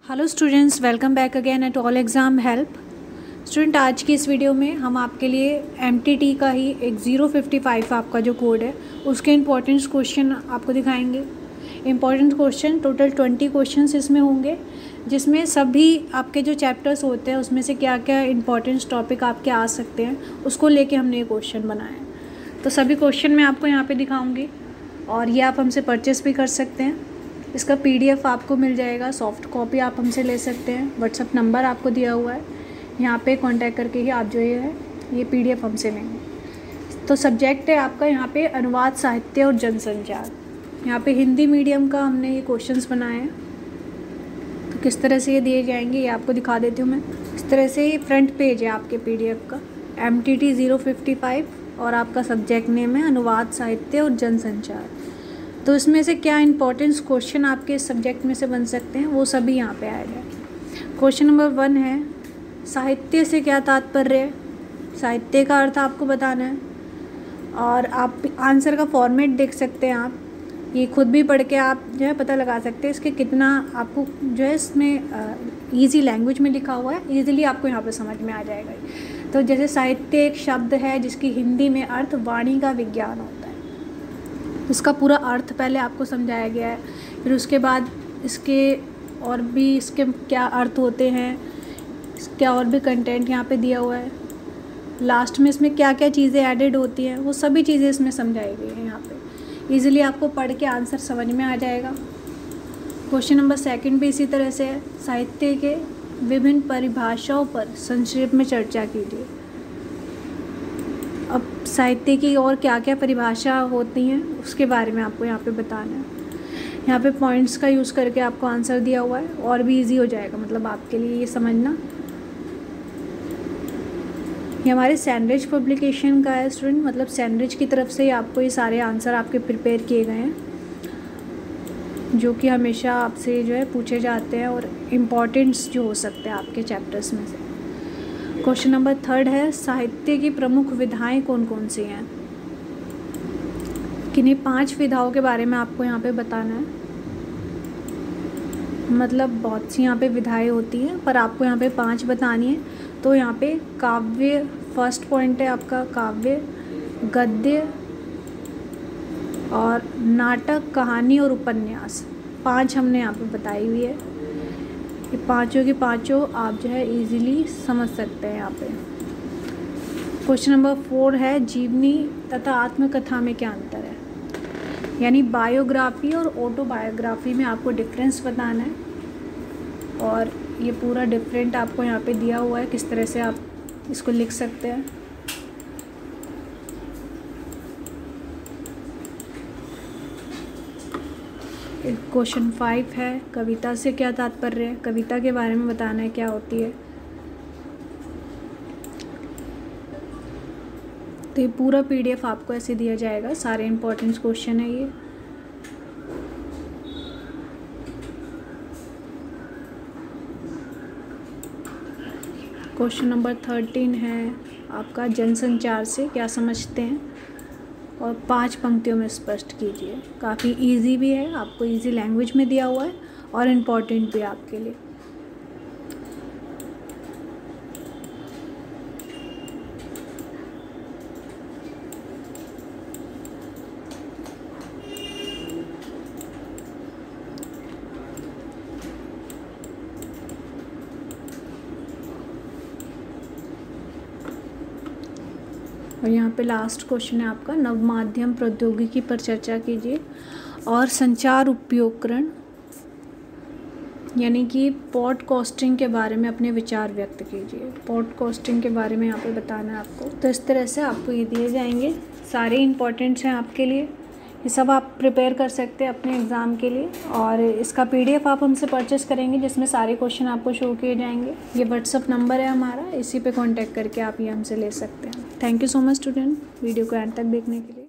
Hello students, welcome back again at all exam help. Student, आज की इस video में हम आपके लिए एमटीटी का ही एक 055 आपका जो कोड है उसके इम्पोर्टेंट क्वेश्चन आपको दिखाएंगे। इम्पॉर्टेंट क्वेश्चन टोटल 20 क्वेश्चंस इसमें होंगे, जिसमें सभी आपके जो चैप्टर्स होते हैं उसमें से क्या क्या इंपॉर्टेंट टॉपिक आपके आ सकते हैं उसको लेके हमने ये क्वेश्चन बनाए हैं। तो सभी क्वेश्चन मैं आपको यहाँ पे दिखाऊंगी और ये आप हमसे परचेस भी कर सकते हैं। इसका पीडीएफ आपको मिल जाएगा, सॉफ्ट कॉपी आप हमसे ले सकते हैं। व्हाट्सअप नंबर आपको दिया हुआ है, यहाँ पे कांटेक्ट करके ही आप जो ये पीडीएफ हमसे लेंगे। तो सब्जेक्ट है आपका यहाँ पे अनुवाद, साहित्य और जनसंचार। यहाँ पे हिंदी मीडियम का हमने ये क्वेश्चंस बनाए हैं। तो किस तरह से ये दिए जाएंगे ये आपको दिखा देती हूँ मैं। इस तरह से ये फ्रंट पेज है आपके पीडीएफ का, MTT 055 और आपका सब्जेक्ट नेम है अनुवाद, साहित्य और जनसंचार। तो इसमें से क्या इंपॉर्टेंट क्वेश्चन आपके इस सब्जेक्ट में से बन सकते हैं वो सभी यहाँ पे आए हैं। क्वेश्चन नंबर 1 है, साहित्य से क्या तात्पर्य है। साहित्य का अर्थ आपको बताना है और आप आंसर का फॉर्मेट देख सकते हैं। आप ये खुद भी पढ़ के आप जो है पता लगा सकते हैं इसके कितना आपको जो है इसमें ईजी लैंग्वेज में लिखा हुआ है, ईजिली आपको यहाँ पर समझ में आ जाएगा। तो जैसे साहित्य एक शब्द है जिसकी हिंदी में अर्थ वाणी का विज्ञान होता है। इसका पूरा अर्थ पहले आपको समझाया गया है, फिर उसके बाद इसके और भी इसके क्या अर्थ होते हैं, इसका और भी कंटेंट यहाँ पे दिया हुआ है। लास्ट में इसमें क्या क्या चीज़ें ऐडेड होती हैं वो सभी चीज़ें इसमें समझाई गई हैं। यहाँ पे इजीली आपको पढ़ के आंसर समझ में आ जाएगा। क्वेश्चन नंबर 2 भी इसी तरह से है, साहित्य के विभिन्न परिभाषाओं पर संक्षेप में चर्चा कीजिए। अब साहित्य की और क्या क्या परिभाषा होती हैं उसके बारे में आपको यहाँ पे बताना है। यहाँ पे पॉइंट्स का यूज़ करके आपको आंसर दिया हुआ है और भी इजी हो जाएगा, मतलब आपके लिए ये समझना। ये हमारे सैनरिज पब्लिकेशन का है स्टूडेंट, मतलब सैनरिज की तरफ से ही आपको ये सारे आंसर आपके प्रिपेयर किए गए हैं, जो कि हमेशा आपसे जो है पूछे जाते हैं और इम्पॉर्टेंट्स जो हो सकते हैं आपके चैप्टर्स में से। क्वेश्चन नंबर 3 है, साहित्य की प्रमुख विधाएं कौन कौन सी हैं। किन्हीं 5 विधाओं के बारे में आपको यहाँ पे बताना है। मतलब बहुत सी यहाँ पे विधाएं होती हैं पर आपको यहाँ पे 5 बतानी है। तो यहाँ पे काव्य फर्स्ट पॉइंट है आपका, काव्य, गद्य और नाटक, कहानी और उपन्यास। 5 हमने यहाँ पे बताई हुई है। ये पाँचों की पाँचों आप जो है इजीली समझ सकते हैं यहाँ पे। क्वेश्चन नंबर 4 है, जीवनी तथा आत्मकथा में क्या अंतर है। यानी बायोग्राफी और ऑटोबायोग्राफी में आपको डिफरेंस बताना है और ये पूरा डिफरेंट आपको यहाँ पे दिया हुआ है, किस तरह से आप इसको लिख सकते हैं। क्वेश्चन 5 है, कविता से क्या तात्पर्य है। कविता के बारे में बताना है क्या होती है। तो ये पूरा पीडीएफ आपको ऐसे दिया जाएगा, सारे इंपॉर्टेंट क्वेश्चन है ये। क्वेश्चन नंबर 13 है आपका, जनसंचार से क्या समझते हैं और 5 पंक्तियों में स्पष्ट कीजिए। काफ़ी इजी भी है, आपको इजी लैंग्वेज में दिया हुआ है और इम्पॉर्टेंट भी आपके लिए। और यहाँ पे लास्ट क्वेश्चन है आपका, नवमाध्यम प्रौद्योगिकी पर चर्चा कीजिए और संचार उपयोगकरण यानी कि पॉडकास्टिंग के बारे में अपने विचार व्यक्त कीजिए। पॉडकास्टिंग के बारे में यहाँ पे बताना है आपको। तो इस तरह से आपको ये दिए जाएंगे, सारे इंपॉर्टेंट्स हैं आपके लिए। ये सब आप प्रिपेयर कर सकते हैं अपने एग्ज़ाम के लिए और इसका पीडीएफ आप हमसे परचेस करेंगे जिसमें सारे क्वेश्चन आपको शो किए जाएंगे। ये व्हाट्सअप नंबर है हमारा, इसी पे कांटेक्ट करके आप ये हमसे ले सकते हैं। Thank you so much student, वीडियो को एंड तक देखने के लिए।